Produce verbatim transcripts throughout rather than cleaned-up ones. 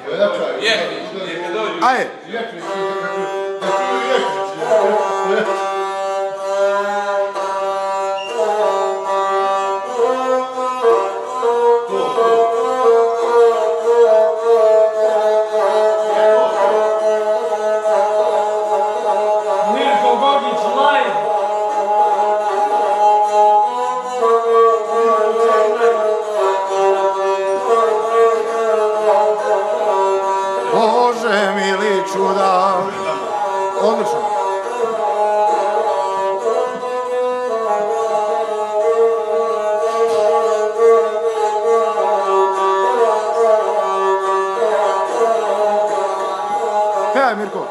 Ajde. Bože mili čuda. Odlično. Pevaj Mirko.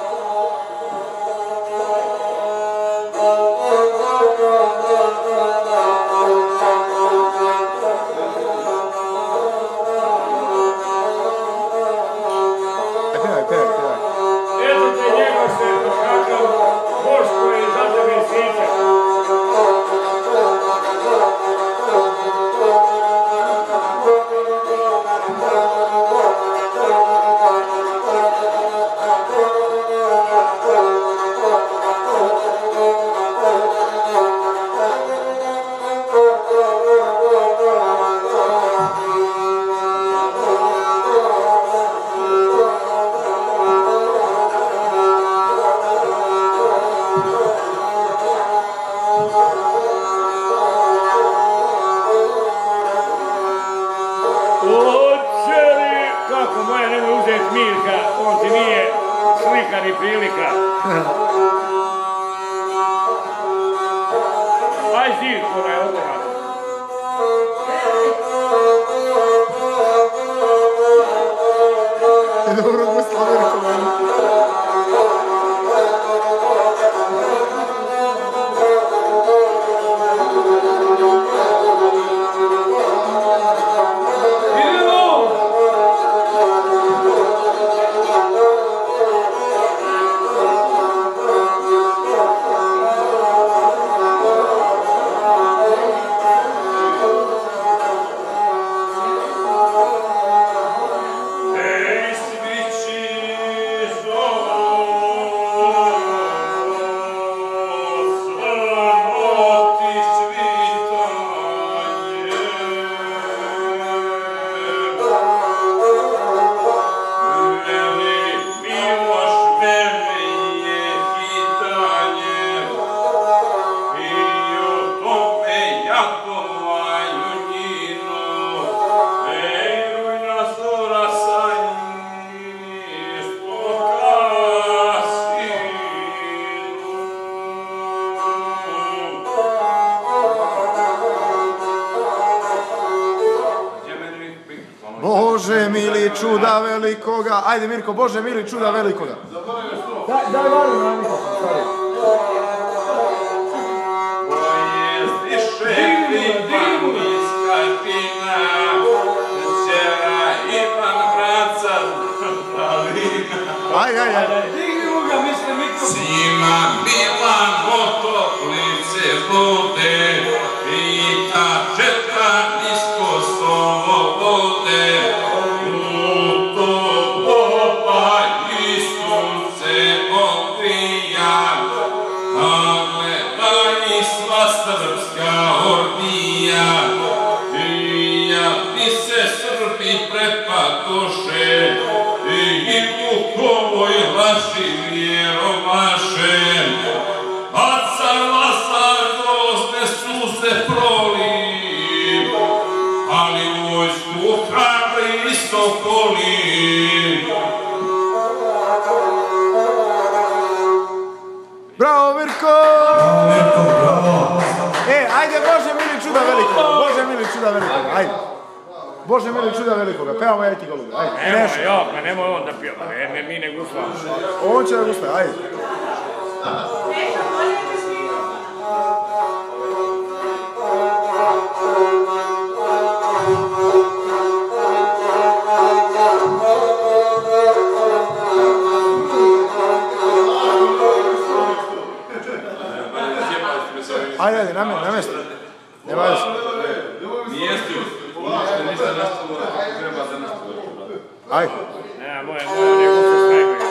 Ni prilika. Aj zir, ona je odmah. Dobro, gusla Mirko, meni. Bože mili čuda velikoga. Ajde Mirko, Bože mili čuda velikoga. Daj, daj varu na mikrofon, stari. Aj, aj, aj. Svima bila motoplice vode i ta četka nisko slovo vode. U to popa i sunce okrija, a gleda i sva srpska ordija. I ja ti se Srbi prepadoše, i Vukovoj laši vjerovaše, a car Lazar grozne suze proli, ali vojsku hrabri istopoli. Bravo Mirko! Bravo Mirko, bravo! E, ajde Bože mili čuda velikoga, Bože mili čuda velikoga, ajde. Bože mili čuda velikoga, pevamo ja i ti golube, ajde. Nemoj, jo, pa nemoj on da pjeva, ne, mi ne guslamo. On će da gusla, ajde. Ajde, ajde, na mjesto. Ne važi se. Mjesto, ništa nastavljamo, treba za nastavljamo. Ajde. Moja, moja, moja, ne gusta snajbe.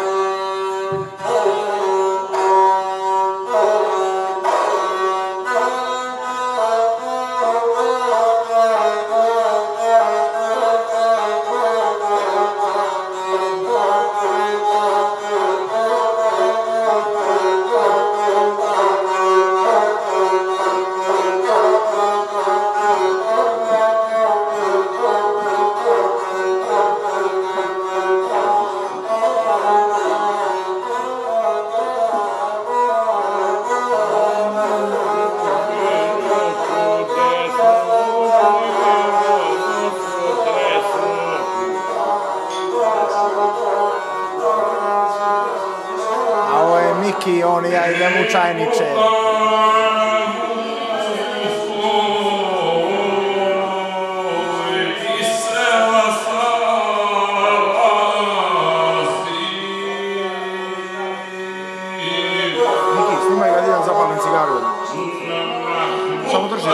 A ovo je Miki, on i ja idem u čajniče. Miki, snimaj ga, idem zapalim cigaru. Samo drži.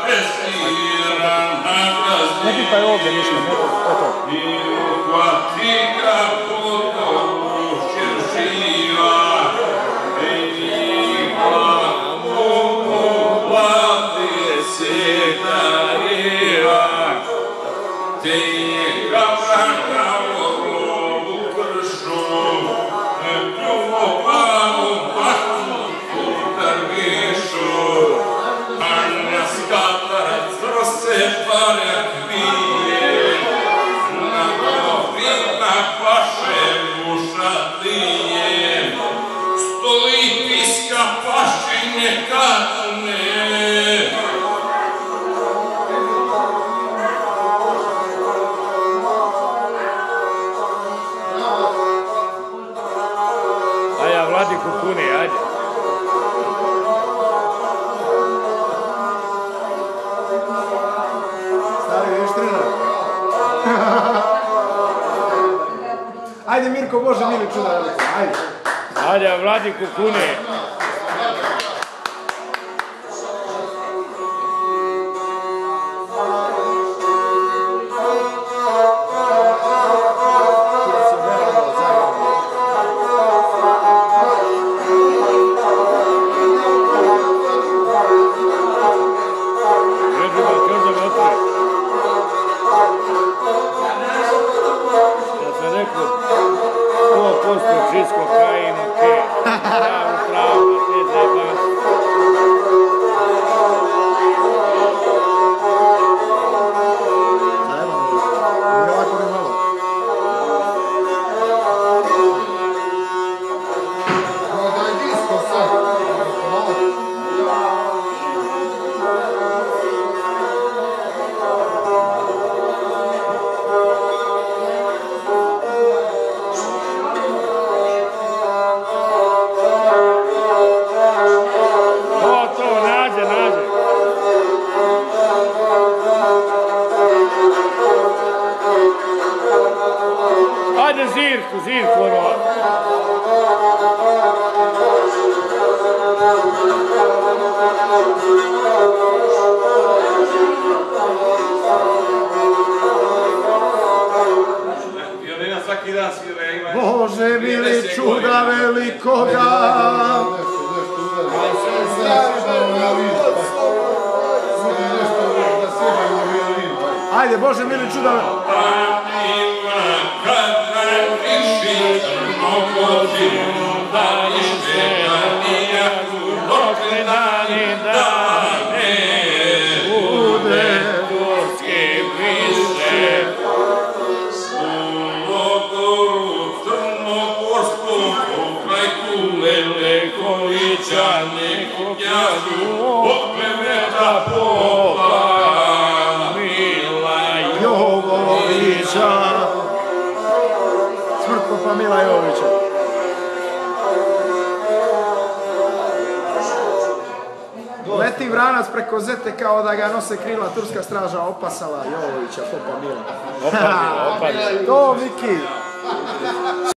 Ne pipaj ovdje ništa, eto. Ajde, Vladi Kukuni, ajde. Stari, vidiš trener? Ajde Mirko, Bože mili čuda veliko, ajde. Ajde, Vladi Kukuni. Čisko, kajim, okej. Pravu, pravu, te zajebanci. Zajebam, nije lako ni malo. No, da je disko sad. Ajde zirku, zirku ono. Bože mili čuda velikoga. Ajde Bože mili čuda velikoga. Jovovića, smrt popa Mila Jovovića. Leti vranac preko Zete kao da ga nose krila turska straža, opasala Jovovića, popa Mila. Opadila, opadila. To Miki.